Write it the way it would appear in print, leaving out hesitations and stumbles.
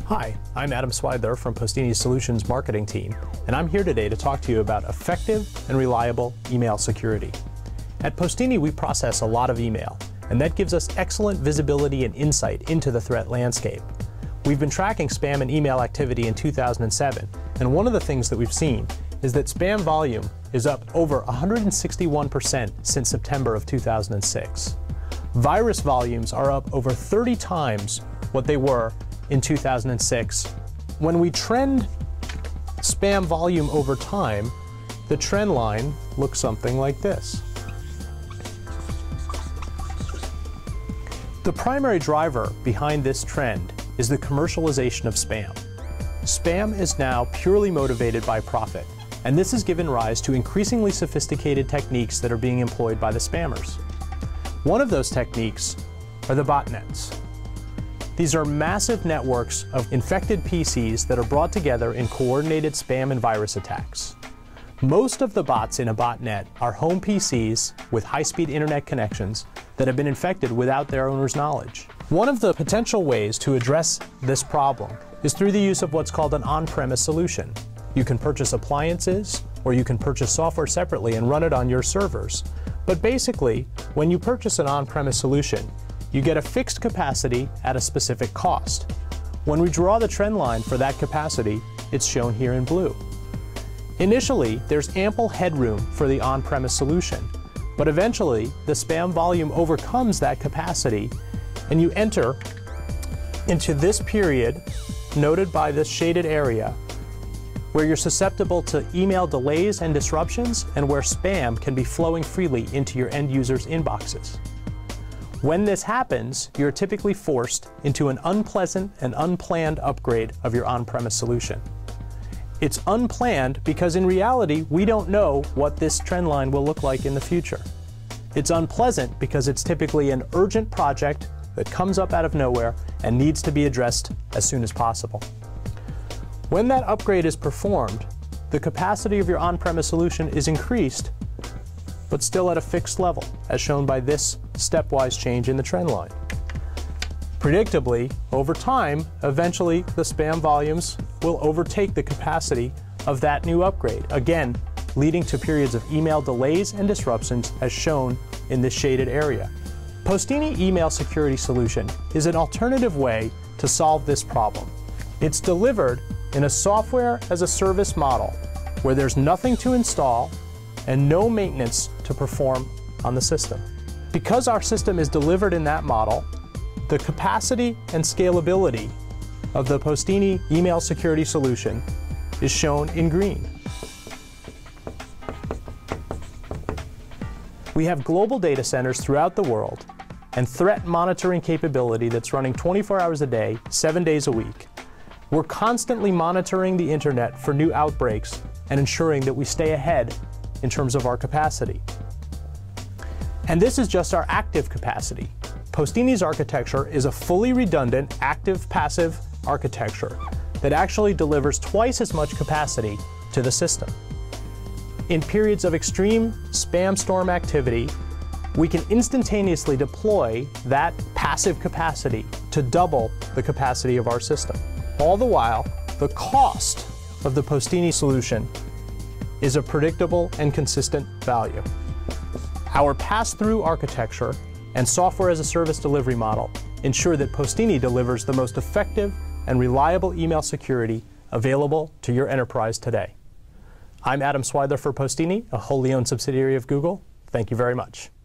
Hi, I'm Adam Swidler from Postini Solutions marketing team, and I'm here today to talk to you about effective and reliable email security. At Postini, we process a lot of email, and that gives us excellent visibility and insight into the threat landscape. We've been tracking spam and email activity in 2007, and one of the things that we've seen is that spam volume is up over 161% since September of 2006. Virus volumes are up over 30 times what they were in 2006. When we trend spam volume over time, the trend line looks something like this. The primary driver behind this trend is the commercialization of spam. Spam is now purely motivated by profit, and this has given rise to increasingly sophisticated techniques that are being employed by the spammers. One of those techniques are the botnets. These are massive networks of infected PCs that are brought together in coordinated spam and virus attacks. Most of the bots in a botnet are home PCs with high-speed internet connections that have been infected without their owner's knowledge. One of the potential ways to address this problem is through the use of what's called an on-premise solution. You can purchase appliances, or you can purchase software separately and run it on your servers. But basically, when you purchase an on-premise solution, you get a fixed capacity at a specific cost. When we draw the trend line for that capacity, it's shown here in blue. Initially, there's ample headroom for the on-premise solution, but eventually the spam volume overcomes that capacity, and you enter into this period, noted by this shaded area, where you're susceptible to email delays and disruptions, and where spam can be flowing freely into your end users' inboxes. When this happens, you're typically forced into an unpleasant and unplanned upgrade of your on-premise solution. It's unplanned because in reality, we don't know what this trend line will look like in the future. It's unpleasant because it's typically an urgent project that comes up out of nowhere and needs to be addressed as soon as possible. When that upgrade is performed, the capacity of your on-premise solution is increased, but still at a fixed level, as shown by this stepwise change in the trend line. Predictably, over time, eventually the spam volumes will overtake the capacity of that new upgrade, again, leading to periods of email delays and disruptions as shown in this shaded area. Postini Email Security Solution is an alternative way to solve this problem. It's delivered in a software-as-a-service model where there's nothing to install and no maintenance to perform on the system. Because our system is delivered in that model, the capacity and scalability of the Postini Email Security Solution is shown in green. We have global data centers throughout the world and threat monitoring capability that's running 24 hours a day, 7 days a week. We're constantly monitoring the internet for new outbreaks and ensuring that we stay ahead in terms of our capacity. And this is just our active capacity. Postini's architecture is a fully redundant active-passive architecture that actually delivers twice as much capacity to the system. In periods of extreme spam storm activity, we can instantaneously deploy that passive capacity to double the capacity of our system. All the while, the cost of the Postini solution is a predictable and consistent value. Our pass-through architecture and software-as-a-service delivery model ensure that Postini delivers the most effective and reliable email security available to your enterprise today. I'm Adam Swidler for Postini, a wholly owned subsidiary of Google. Thank you very much.